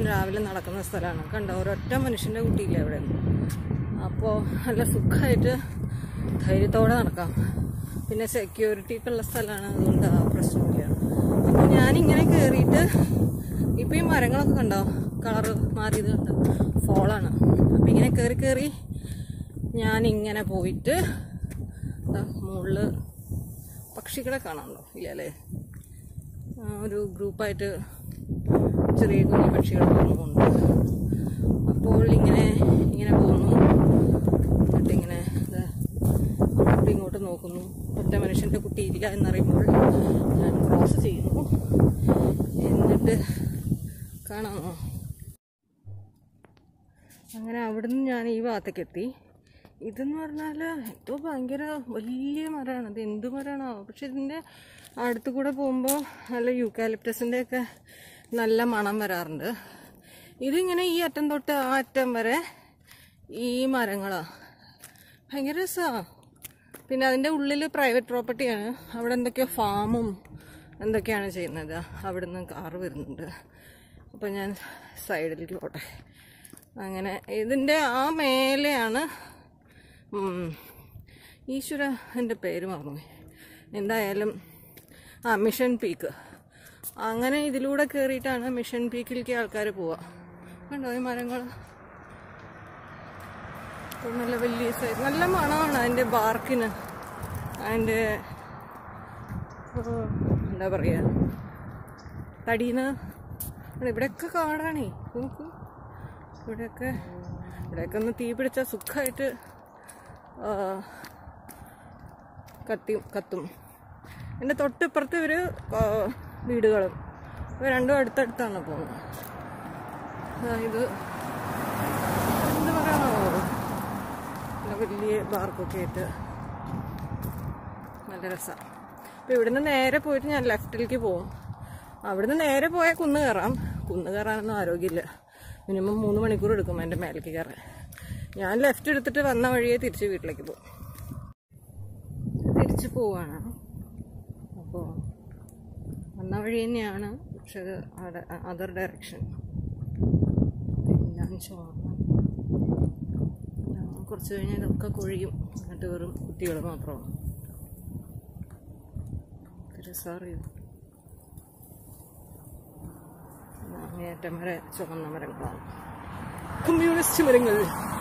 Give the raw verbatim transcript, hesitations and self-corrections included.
രാവിലെ നടക്കുന്ന സ്ഥലമാണ്. കണ്ടോ, ഒരൊറ്റ മനുഷ്യൻ്റെ കുട്ടിയില്ല അവിടെ. അപ്പോൾ നല്ല സുഖമായിട്ട് ധൈര്യത്തോടെ നടക്കാം. പിന്നെ സെക്യൂരിറ്റിയൊക്കെ ഉള്ള സ്ഥലമാണ്, അതുകൊണ്ട് ആ പ്രശ്നമില്ല. അപ്പോൾ ഞാനിങ്ങനെ കയറിയിട്ട് ഇപ്പം ഈ മരങ്ങളൊക്കെ കണ്ടോ കളറ് മാറിയത് കണ്ടോ, ഫോളാണ്. അപ്പം ഇങ്ങനെ കയറി കയറി ഞാനിങ്ങനെ പോയിട്ട് മുകളിൽ പക്ഷികളെ കാണാമല്ലോ ഇല്ല അല്ലേ. ഒരു ഗ്രൂപ്പായിട്ട് ചെറിയ കുഞ്ഞു പക്ഷികൾ പോകുന്നുണ്ട്. അപ്പോൾ ഇങ്ങനെ ഇങ്ങനെ പോകുന്നു, എന്നിട്ടിങ്ങനെ അങ്ങോട്ടും ഇങ്ങോട്ട് നോക്കുന്നു. ഒറ്റ മനുഷ്യൻ്റെ കുട്ടിയില്ല എന്നറിയുമ്പോൾ ഞാൻ ക്രോസ് ചെയ്യുന്നു. എന്നിട്ട് കാണാമോ, അങ്ങനെ അവിടുന്ന് ഞാൻ ഈ ഭാഗത്തേക്ക് എത്തി. ഇതെന്ന് പറഞ്ഞാൽ എന്തോ ഭയങ്കര വലിയ മരമാണ്. ഇത് എന്ത് മരമാണോ, പക്ഷെ ഇതിൻ്റെ അടുത്ത് കൂടെ പോകുമ്പോൾ നല്ല യൂക്കാലിപ്റ്റസിൻ്റെ ഒക്കെ നല്ല മണം വരാറുണ്ട്. ഇതിങ്ങനെ ഈ അറ്റം തൊട്ട് ആ അറ്റം വരെ ഈ മരങ്ങളാണ്. ഭയങ്കര രസമാണ്. പിന്നെ അതിൻ്റെ ഉള്ളിൽ പ്രൈവറ്റ് പ്രോപ്പർട്ടിയാണ്. അവിടെ എന്തൊക്കെയോ ഫാമും എന്തൊക്കെയാണ് ചെയ്യുന്നത്. അവിടെ നിന്ന് കാറ് വരുന്നുണ്ട്. അപ്പോൾ ഞാൻ സൈഡിലേക്ക് പോട്ടെ. അങ്ങനെ ഇതിൻ്റെ ആ മേലെയാണ് ഈശ്വര എൻ്റെ പേര് മറന്നു. എന്തായാലും ആ മിഷൻ പീക്ക്. അങ്ങനെ ഇതിലൂടെ കയറിയിട്ടാണ് മിഷൻ പീക്കിലേക്ക് ആൾക്കാർ പോവുക. കണ്ടോ ഈ മരങ്ങൾ നല്ല വലിയ സൈസ്, നല്ല മണമാണ് അതിൻ്റെ ബാർക്കിന്. അതിൻ്റെ എന്താ പറയുക, തടീന്ന്. ഇവിടെയൊക്കെ കാടാണേ, നോക്കൂ. ഇവിടെയൊക്കെ ഇവിടെയൊക്കെ ഒന്ന് തീ പിടിച്ചാൽ സുഖമായിട്ട് കത്തി കത്തും. എൻ്റെ തൊട്ടിപ്പുറത്ത് ഒരു വീടുകളും രണ്ടും അടുത്തടുത്താണ് പോകുന്നത്. ഇത് എന്താ പറയണോ, വലിയ ബാർക്കൊക്കെ ആയിട്ട് നല്ല രസമാണ്. അപ്പോൾ ഇവിടുന്ന് നേരെ പോയിട്ട് ഞാൻ ലെഫ്റ്റിലേക്ക് പോകും. അവിടുന്ന് നേരെ പോയാൽ കുന്ന് കയറാം. കുന്ന് കയറാനൊന്നും ആരോഗ്യമില്ല. മിനിമം മൂന്ന് മണിക്കൂർ എടുക്കും എൻ്റെ മേലേക്ക് കയറാൻ. ഞാൻ ലെഫ്റ്റ് എടുത്തിട്ട് വന്ന വഴിയെ തിരിച്ച് വീട്ടിലേക്ക് പോകും. തിരിച്ച് പോവാണ്. അപ്പോൾ വന്ന വഴി തന്നെയാണ്, പക്ഷെ അത് അതർ ഡയറക്ഷൻ. പിന്നെ കുറച്ച് കഴിഞ്ഞാൽ ഇതൊക്കെ കൊഴിയും. എന്നിട്ട് വെറും കുട്ടികൾ മാത്രമാണ്. രസറിയും അങ്ങേറ്റം വരെ ചുവന്ന മരങ്ങളാണ്, കമ്മ്യൂണിസ്റ്റ് മരങ്ങൾ.